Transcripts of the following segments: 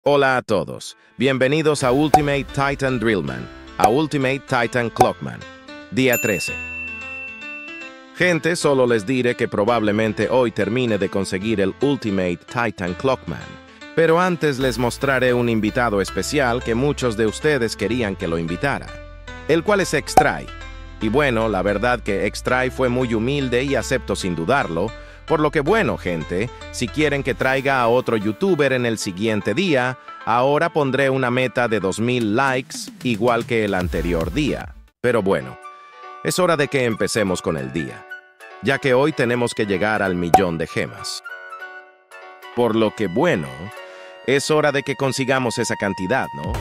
Hola a todos, bienvenidos a Ultimate Titan Drillman, a Ultimate Titan Clockman, día 13. Gente, solo les diré que probablemente hoy termine de conseguir el Ultimate Titan Clockman, pero antes les mostraré un invitado especial que muchos de ustedes querían que lo invitara, el cual es Xtry. Y bueno, la verdad que Xtry fue muy humilde y acepto sin dudarlo. Por lo que bueno, gente, si quieren que traiga a otro youtuber en el siguiente día, ahora pondré una meta de 2000 likes, igual que el anterior día. Pero bueno, es hora de que empecemos con el día, ya que hoy tenemos que llegar al 1.000.000 de gemas. Por lo que bueno, es hora de que consigamos esa cantidad, ¿no?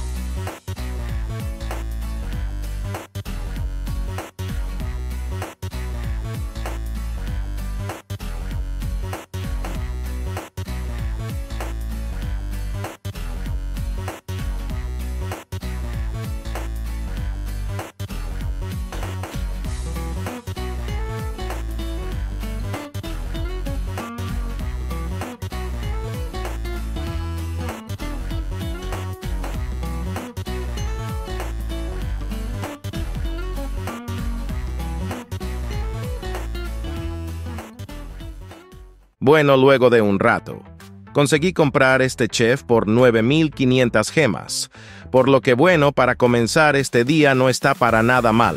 Bueno, luego de un rato, conseguí comprar este chef por 9.500 gemas, por lo que bueno, para comenzar este día no está para nada mal.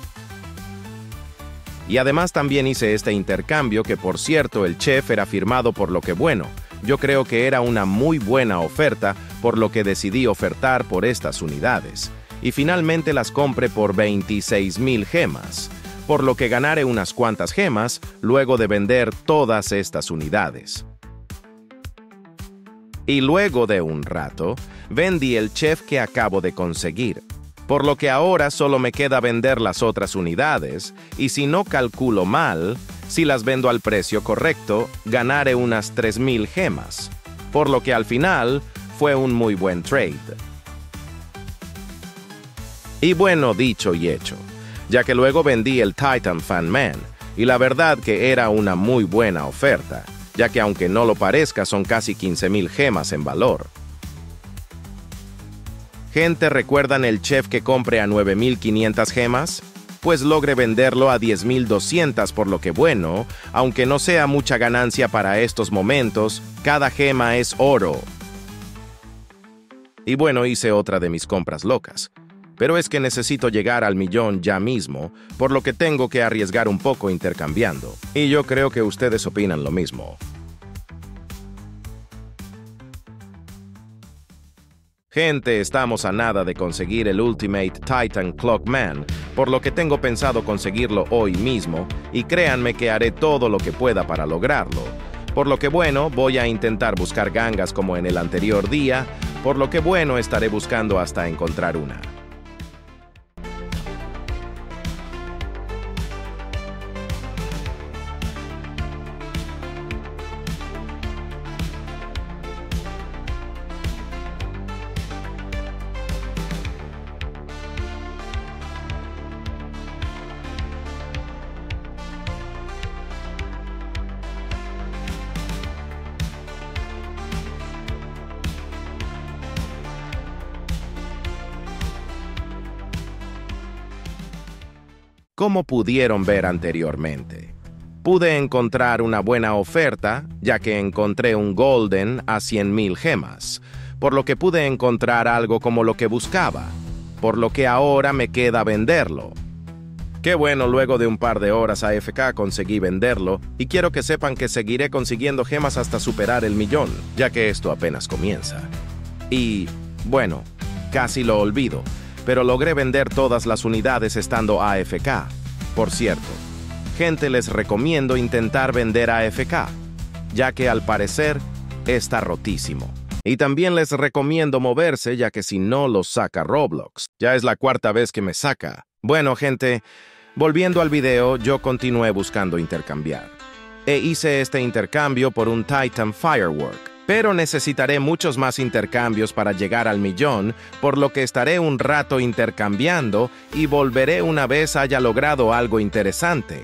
Y además también hice este intercambio que por cierto el chef era firmado, por lo que bueno, yo creo que era una muy buena oferta, por lo que decidí ofertar por estas unidades. Y finalmente las compré por 26.000 gemas. Por lo que ganaré unas cuantas gemas luego de vender todas estas unidades. Y luego de un rato, vendí el chef que acabo de conseguir, por lo que ahora solo me queda vender las otras unidades, y si no calculo mal, si las vendo al precio correcto, ganaré unas 3.000 gemas, por lo que al final fue un muy buen trade. Y bueno, dicho y hecho, ya que luego vendí el Titan Fan Man, y la verdad que era una muy buena oferta, ya que aunque no lo parezca son casi 15.000 gemas en valor. Gente, ¿recuerdan el chef que compré a 9.500 gemas? Pues logré venderlo a 10.200, por lo que bueno, aunque no sea mucha ganancia para estos momentos, cada gema es oro. Y bueno, hice otra de mis compras locas. Pero es que necesito llegar al 1.000.000 ya mismo, por lo que tengo que arriesgar un poco intercambiando. Y yo creo que ustedes opinan lo mismo. Gente, estamos a nada de conseguir el Ultimate Titan Clockman, por lo que tengo pensado conseguirlo hoy mismo, y créanme que haré todo lo que pueda para lograrlo. Por lo que bueno, voy a intentar buscar gangas como en el anterior día, por lo que bueno, estaré buscando hasta encontrar una. Como pudieron ver anteriormente, pude encontrar una buena oferta, ya que encontré un Golden a 100.000 gemas, por lo que pude encontrar algo como lo que buscaba, por lo que ahora me queda venderlo. Qué bueno, luego de un par de horas AFK conseguí venderlo, y quiero que sepan que seguiré consiguiendo gemas hasta superar el 1.000.000, ya que esto apenas comienza. Y, bueno, casi lo olvido, pero logré vender todas las unidades estando AFK. Por cierto, gente, les recomiendo intentar vender AFK, ya que al parecer está rotísimo. Y también les recomiendo moverse, ya que si no los saca Roblox. Ya es la cuarta vez que me saca. Bueno, gente, volviendo al video, yo continué buscando intercambiar. E hice este intercambio por un Titan Firework. Pero necesitaré muchos más intercambios para llegar al 1.000.000, por lo que estaré un rato intercambiando y volveré una vez haya logrado algo interesante.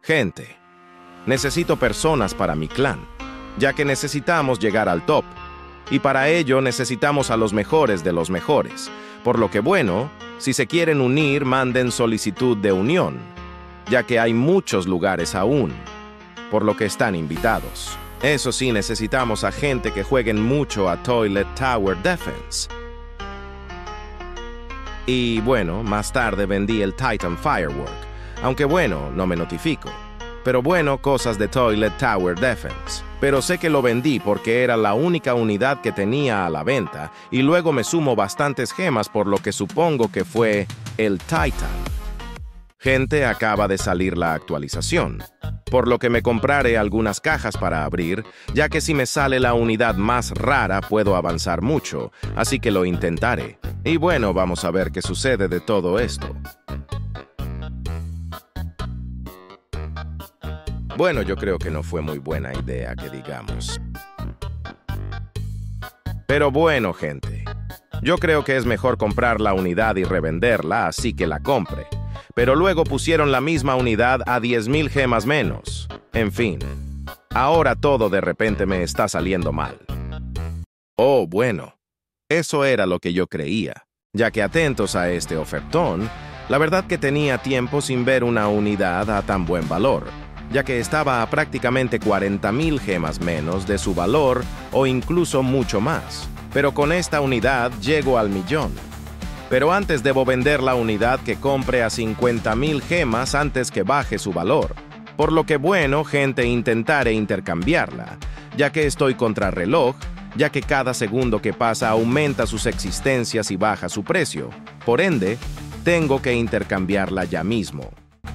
Gente, necesito personas para mi clan, ya que necesitamos llegar al top. Y para ello necesitamos a los mejores de los mejores. Por lo que bueno, si se quieren unir, manden solicitud de unión, ya que hay muchos lugares aún, por lo que están invitados. Eso sí, necesitamos a gente que jueguen mucho a Toilet Tower Defense. Y bueno, más tarde vendí el Titan Firework, aunque bueno, no me notifico. Pero bueno, cosas de Toilet Tower Defense. Pero sé que lo vendí porque era la única unidad que tenía a la venta, y luego me sumo bastantes gemas, por lo que supongo que fue el Titan. Gente, acaba de salir la actualización, por lo que me compraré algunas cajas para abrir, ya que si me sale la unidad más rara puedo avanzar mucho, así que lo intentaré. Y bueno, vamos a ver qué sucede de todo esto. Bueno, yo creo que no fue muy buena idea, que digamos. Pero bueno, gente, yo creo que es mejor comprar la unidad y revenderla, así que la compre. Pero luego pusieron la misma unidad a 10,000 gemas menos. En fin, ahora todo de repente me está saliendo mal. Oh, bueno, eso era lo que yo creía, ya que atentos a este ofertón, la verdad que tenía tiempo sin ver una unidad a tan buen valor, ya que estaba a prácticamente 40,000 gemas menos de su valor o incluso mucho más. Pero con esta unidad llego al 1,000,000. Pero antes debo vender la unidad que compre a 50,000 gemas antes que baje su valor. Por lo que bueno, gente, intentaré intercambiarla, ya que estoy contra reloj, ya que cada segundo que pasa aumenta sus existencias y baja su precio. Por ende, tengo que intercambiarla ya mismo.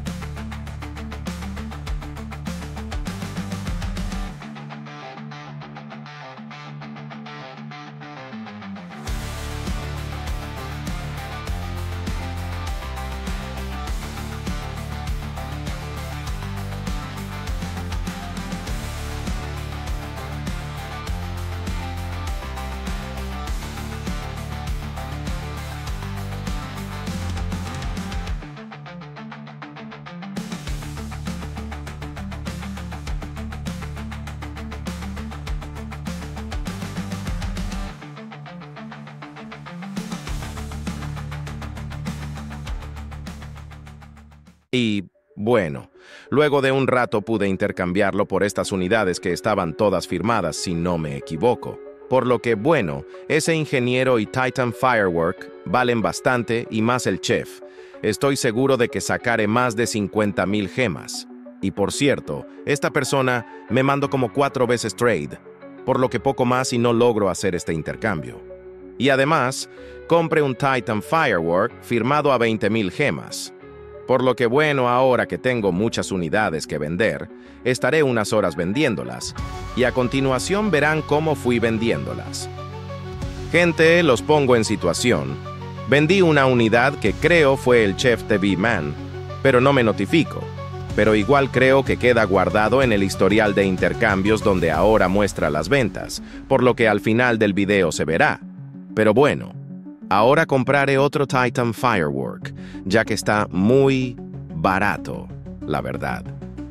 Y bueno, luego de un rato pude intercambiarlo por estas unidades que estaban todas firmadas, si no me equivoco. Por lo que bueno, ese ingeniero y Titan Firework valen bastante, y más el chef. Estoy seguro de que sacaré más de 50,000 gemas. Y por cierto, esta persona me mandó como 4 veces trade, por lo que poco más y no logro hacer este intercambio. Y además, compré un Titan Firework firmado a 20,000 gemas. Por lo que bueno, ahora que tengo muchas unidades que vender, estaré unas horas vendiéndolas, y a continuación verán cómo fui vendiéndolas. Gente, los pongo en situación. Vendí una unidad que creo fue el Chef TV Man, pero no me notifico. Pero igual creo que queda guardado en el historial de intercambios donde ahora muestra las ventas, por lo que al final del video se verá. Pero bueno, ahora compraré otro Titan Firework, ya que está muy barato, la verdad.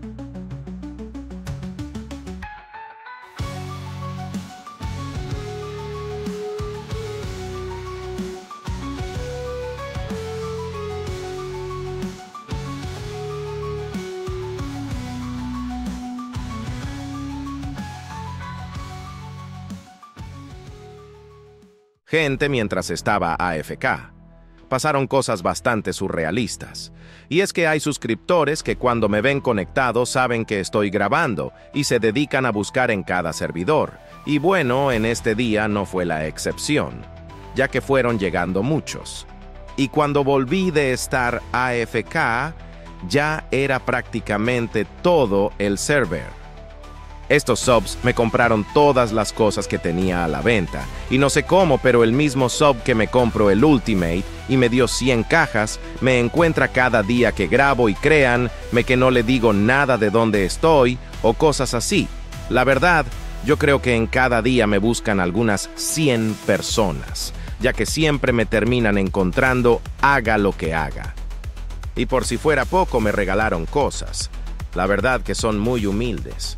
Gente, mientras estaba AFK, pasaron cosas bastante surrealistas. Y es que hay suscriptores que cuando me ven conectado saben que estoy grabando y se dedican a buscar en cada servidor. Y bueno, en este día no fue la excepción, ya que fueron llegando muchos. Y cuando volví de estar AFK, ya era prácticamente todo el server. Estos subs me compraron todas las cosas que tenía a la venta, y no sé cómo, pero el mismo sub que me compró el Ultimate y me dio 100 cajas, me encuentra cada día que grabo, y créanme que no le digo nada de dónde estoy o cosas así. La verdad, yo creo que en cada día me buscan algunas 100 personas, ya que siempre me terminan encontrando haga lo que haga. Y por si fuera poco, me regalaron cosas. La verdad que son muy humildes.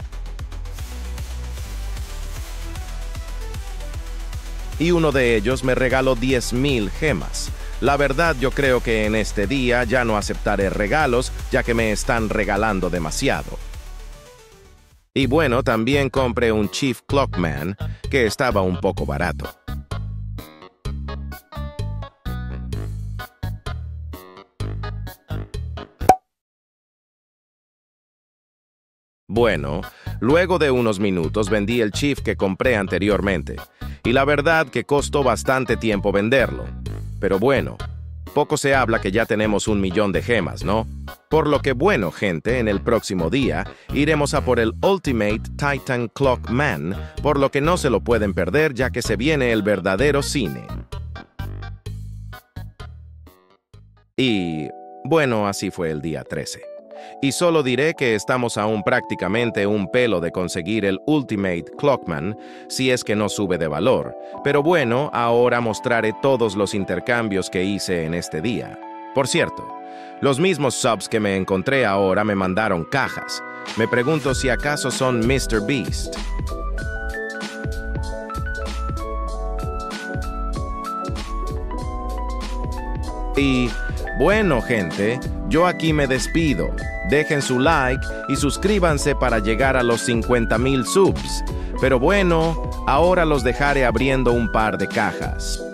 Y uno de ellos me regaló 10,000 gemas. La verdad, yo creo que en este día ya no aceptaré regalos, ya que me están regalando demasiado. Y bueno, también compré un Chief Clockman, que estaba un poco barato. Bueno, luego de unos minutos vendí el Chief que compré anteriormente, y la verdad que costó bastante tiempo venderlo. Pero bueno, poco se habla que ya tenemos 1,000,000 de gemas, ¿no? Por lo que bueno, gente, en el próximo día iremos a por el Ultimate Titan Clockman, por lo que no se lo pueden perder ya que se viene el verdadero cine. Y bueno, así fue el día 13. Y solo diré que estamos aún prácticamente un pelo de conseguir el Ultimate Clockman, si es que no sube de valor. Pero bueno, ahora mostraré todos los intercambios que hice en este día. Por cierto, los mismos subs que me encontré ahora me mandaron cajas. Me pregunto si acaso son Mr. Beast. Y bueno, gente, yo aquí me despido. Dejen su like y suscríbanse para llegar a los 50,000 subs. Pero bueno, ahora los dejaré abriendo un par de cajas.